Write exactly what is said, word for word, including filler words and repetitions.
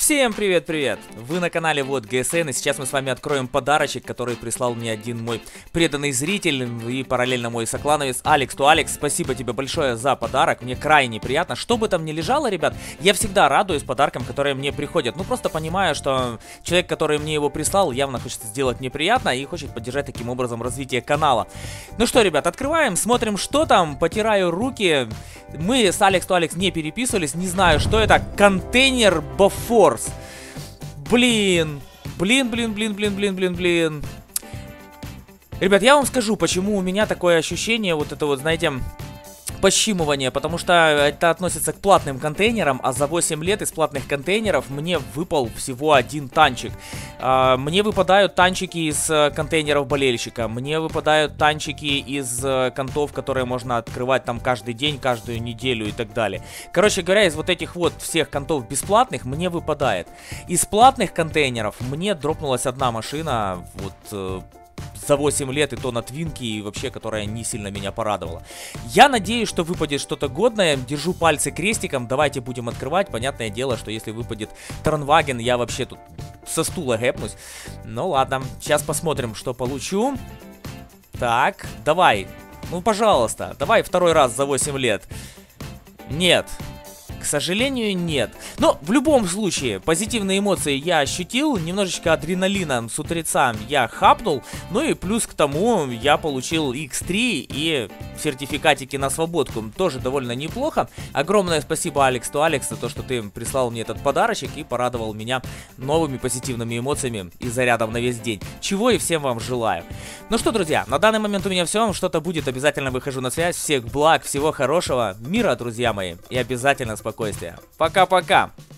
Всем привет-привет! Вы на канале Вот ГСН, и сейчас мы с вами откроем подарочек, который прислал мне один мой преданный зритель и параллельно мой соклановец Алекс. То, Алекс, спасибо тебе большое за подарок, мне крайне приятно. Что бы там ни лежало, ребят, я всегда радуюсь подаркам, которые мне приходят. Ну, просто понимаю, что человек, который мне его прислал, явно хочет сделать мне приятно и хочет поддержать таким образом развитие канала. Ну что, ребят, открываем, смотрим, что там, потираю руки. Мы с Алекс то Алекс не переписывались, не знаю, что это. Контейнер Бофорс. Блин, блин, блин, блин, блин, блин, блин, блин. Ребят, я вам скажу, почему у меня такое ощущение, вот это вот, знаете, пощимывание, потому что это относится к платным контейнерам, а за восемь лет из платных контейнеров мне выпал всего один танчик. А, мне выпадают танчики из контейнеров болельщика, мне выпадают танчики из контов, которые можно открывать там каждый день, каждую неделю и так далее. Короче говоря, из вот этих вот всех контов бесплатных мне выпадает. Из платных контейнеров мне дропнулась одна машина, вот... за восемь лет, и то на твинке, и вообще, которая не сильно меня порадовала. Я надеюсь, что выпадет что-то годное. Держу пальцы крестиком. Давайте будем открывать. Понятное дело, что если выпадет Транваген, я вообще тут со стула гэпнусь. Ну ладно, сейчас посмотрим, что получу. Так, давай. Ну, пожалуйста, давай второй раз за восемь лет. Нет. К сожалению, нет. Но в любом случае, позитивные эмоции я ощутил, немножечко адреналина с утреца я хапнул, ну и плюс к тому я получил икс три и сертификатики на свободку, тоже довольно неплохо. Огромное спасибо, Алекс то Алекс, за то, что ты прислал мне этот подарочек и порадовал меня новыми позитивными эмоциями и зарядом на весь день, чего и всем вам желаю. Ну что, друзья, на данный момент у меня все, что-то будет, обязательно выхожу на связь. Всех благ, всего хорошего, мира, друзья мои, и обязательно спокойствия. Пока-пока!